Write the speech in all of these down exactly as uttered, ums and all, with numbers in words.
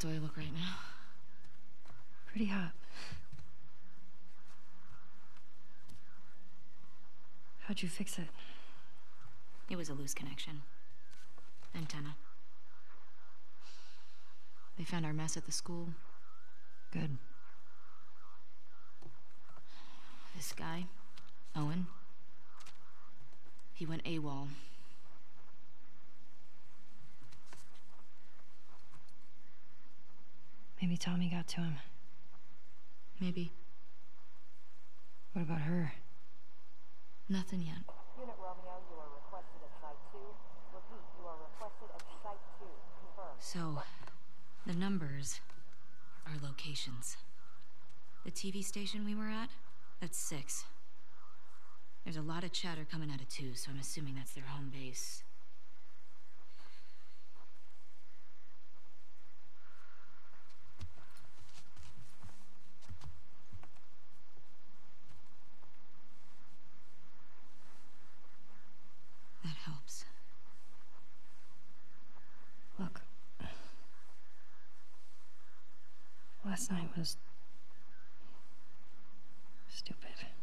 do I look right now? Pretty hot. How'd you fix it? It was a loose connection. Antenna. They found our mess at the school. Good. This guy, Owen, he went AWOL. Maybe Tommy got to him. Maybe. What about her? Nothing yet. Unit Romeo, you are requested at Site two. Repeat, you are requested at Site two. Confirm. So, the numbers are locations. The T V station we were at, that's six. There's a lot of chatter coming out of two, so I'm assuming that's their home base. That helps. Look. Last night was... stupid.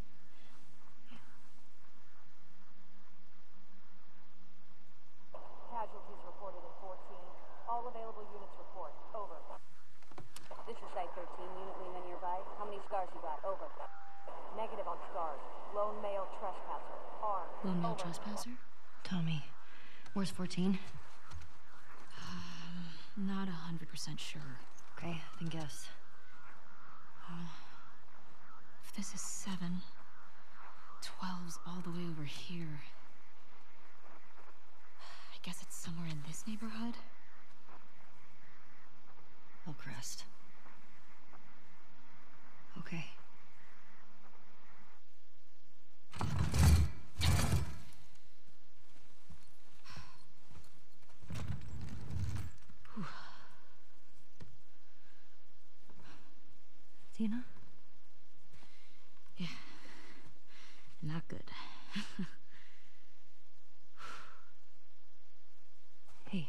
Casualties reported at fourteen. All available units report. Over. This is Site thirteen. Unit Lima nearby. How many scars you got? Over. Negative on scars. Lone male trespasser. Armed. Lone male Over. trespasser? Tommy, where's fourteen? Um, not a hundred percent sure. Okay, then guess. Uh, if this is seven, twelve's all the way over here. I guess it's somewhere in this neighborhood. Hillcrest. Okay. Tina? Yeah. Not good. Hey.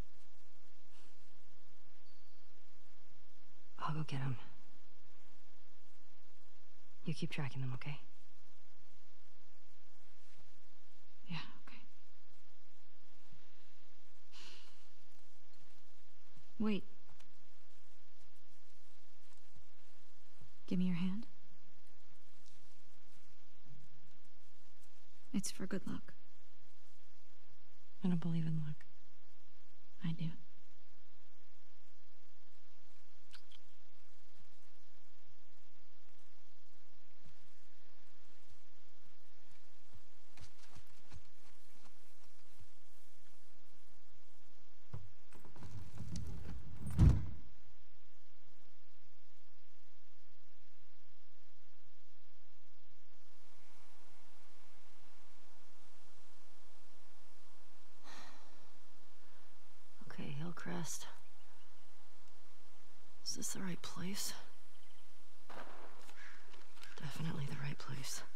I'll go get him. You keep tracking them, okay? Yeah, okay. Wait. Give me your hand. It's for good luck. I don't believe in luck. I do. Okay, Hillcrest. Is this the right place? Definitely the right place.